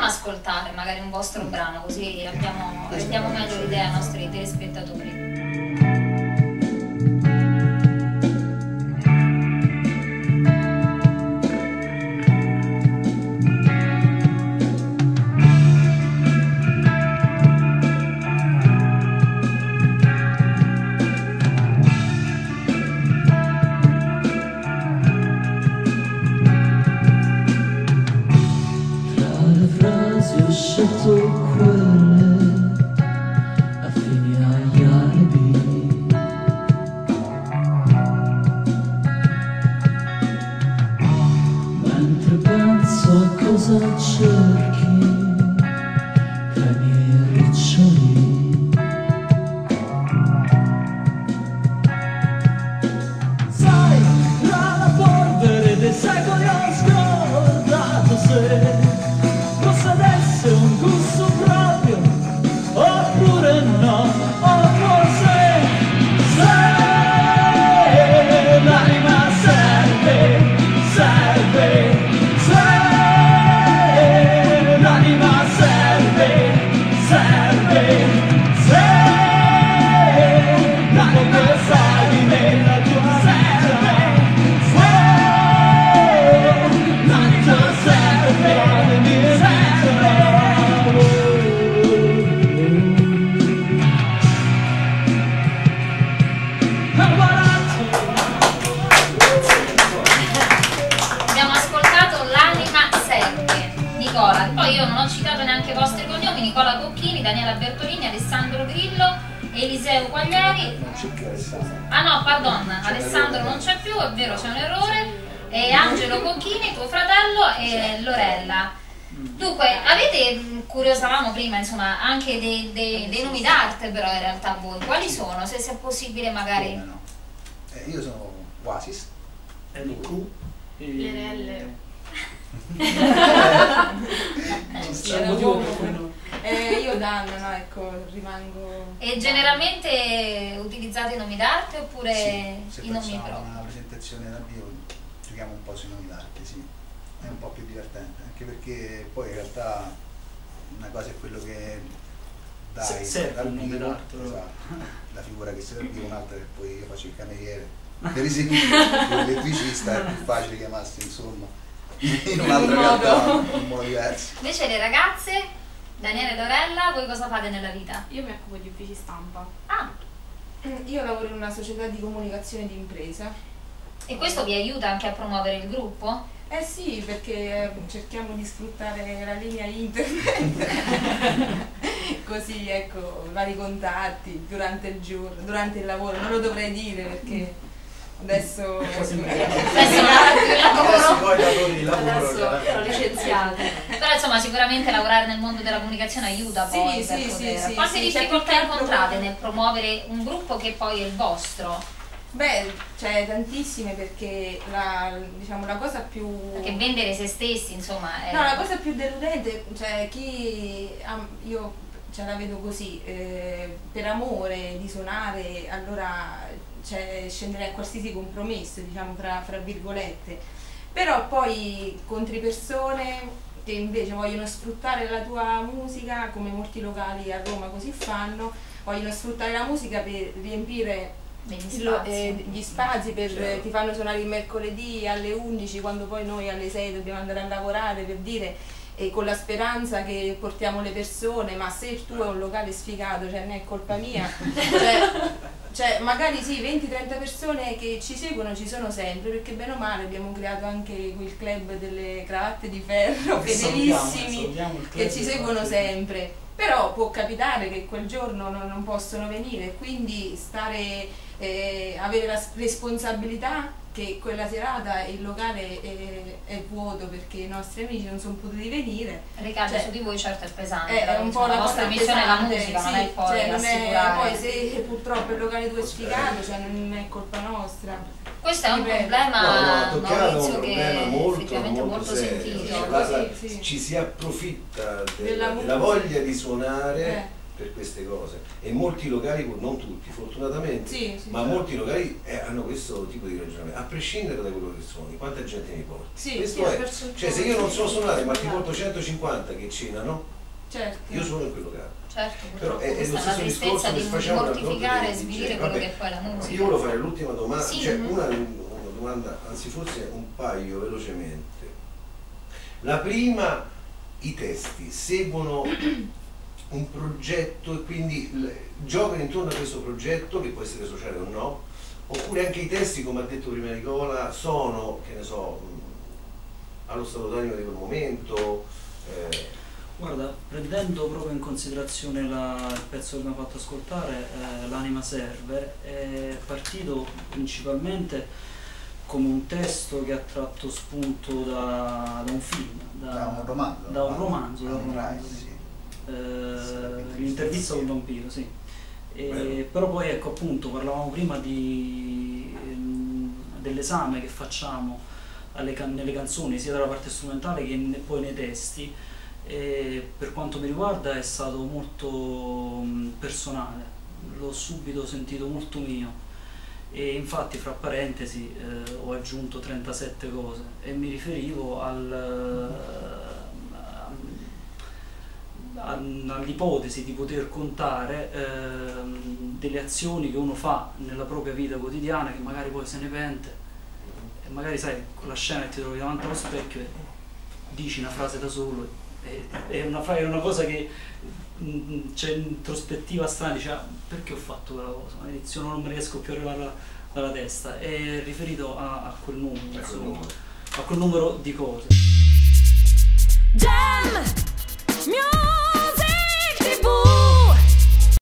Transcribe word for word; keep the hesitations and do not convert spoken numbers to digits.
ascoltare magari un vostro brano, così abbiamo, rendiamo meglio l'idea ai nostri telespettatori. Ah no, pardon, Alessandro non c'è più, è vero, c'è un errore. E Angelo Cocchini, tuo fratello, e Lorella. Dunque, avete, curiosavamo prima, insomma, anche dei, dei, dei nomi d'arte però in realtà voi. Quali sono? Se, se è possibile magari... No. Eh, io sono Oasis. L Q. L Eh, io Dan, no, ecco, rimango... E generalmente utilizzate i nomi d'arte oppure sì, i nomi propri? Se propri? facciamo una presentazione dal vivo giochiamo un po' sui nomi d'arte, sì. È un po' più divertente, anche perché poi in realtà una cosa è quello che dai se, dal nome vivo, d'arte, esatto, la figura che sei dal vivo, un'altra che poi io faccio il cameriere, per esempio l'elettricista è più facile chiamarsi, insomma, in un'altra realtà, in un modo diverso. Invece le ragazze, Daniele e Lorella, voi cosa fate nella vita? Io mi occupo di uffici stampa. Ah, Io lavoro in una società di comunicazione di impresa. e questo vi aiuta anche a promuovere il gruppo? Eh sì, perché cerchiamo di sfruttare la linea internet, così ecco, vari contatti durante il giorno, durante il lavoro, non lo dovrei dire perché adesso... Adesso poi datori di lavoro sono licenziate. Però insomma sicuramente lavorare nel mondo della comunicazione aiuta poi Sì, per sì, poter... sì, sì, Quante sì, difficoltà c'è più che incontrate altro- nel promuovere un gruppo che poi è il vostro? Beh, cioè tantissime perché la, diciamo, la cosa più... Perché vendere se stessi insomma è... No, la cosa più deludente, cioè chi... am- io ce la vedo così, eh, per amore di suonare, allora cioè, scendere a qualsiasi compromesso, diciamo fra, fra virgolette, però poi contri persone che invece vogliono sfruttare la tua musica, come molti locali a Roma così fanno, vogliono sfruttare la musica per riempire degli lo- spazi. eh, gli spazi, per, Certo. ti fanno suonare il mercoledì alle undici quando poi noi alle sei dobbiamo andare a lavorare, per dire, e con la speranza che portiamo le persone, ma se il tuo è un locale sfigato, cioè non è colpa mia, cioè, cioè magari sì, venti trenta persone che ci seguono ci sono sempre, perché bene o male abbiamo creato anche quel club delle cravatte di ferro, Che fedelissimi, salutiamo, salutiamo il club che ci delle seguono cravatte di sempre. Però può capitare che quel giorno non, non possono venire, quindi stare, eh, avere la s- responsabilità che quella serata il locale è, è vuoto perché i nostri amici non sono potuti venire. Ricade cioè, su di voi certo è pesante, È, è però, un insomma, po' la la vostra cosa missione è la pesante, musica, non sì, è poi cioè, non è- assicurare. poi se purtroppo il locale tuo è sfigato, cioè non è colpa nostra. Questo è un Ripeto. problema, No, no, ha toccato un Maurizio, problema che molto, effettivamente è molto molto serio. sentito. Cioè, la- la- Sì, sì. Ci si approfitta Della della, della musica. voglia di suonare Eh. per queste cose e molti locali, non tutti fortunatamente, Sì, sì, ma certo. molti locali eh, hanno questo tipo di ragionamento, a prescindere da quello che suoni, quanta gente mi porti. Sì, Questo sì, è, verso il cioè se io non so fondo, suonare ma ti sbagliato. porto centocinquanta che cenano, certo. io suono in quel locale. Certo, Però purtroppo è, è questa lo è la stesso tristezza discorso che di facciamo mortificare e svilire quello che poi è la musica. Io volevo fare l'ultima domanda, Sì, cioè mhm. una, una domanda, anzi forse un paio velocemente. La prima, i testi seguono un progetto e quindi l- giocano intorno a questo progetto che può essere sociale o no, oppure anche i testi, come ha detto prima Nicola, sono, che ne so, mh, allo stato d'animo di quel momento. eh, Guarda, prendendo proprio in considerazione la- il pezzo che mi ha fatto ascoltare, eh, l'Anima Serve, è partito principalmente come un testo che ha tratto spunto da, da un film, da, Da un romanzo. da un romanzo, da un un romanzo. sì. Eh, l'intervista con un vampiro, sì. E- Bello. però poi ecco appunto parlavamo prima di, ehm, dell'esame che facciamo alle can- nelle canzoni sia dalla parte strumentale che ne- poi nei testi, e per quanto mi riguarda è stato molto mh, personale, l'ho subito sentito molto mio e infatti fra parentesi eh, ho aggiunto trentasette cose e mi riferivo al all'ipotesi di poter contare ehm, delle azioni che uno fa nella propria vita quotidiana che magari poi se ne pente e magari sai con la scena che ti trovi davanti allo specchio e dici una frase da solo e, è, una, fra- è una cosa che mh, c'è introspettiva strana, dice ah, perché ho fatto quella cosa, all'inizio non me ne riesco più a arrivare dalla testa, è riferito a, a quel numero, a quel insomma, numero. a quel numero di cose. Jam Music ti vu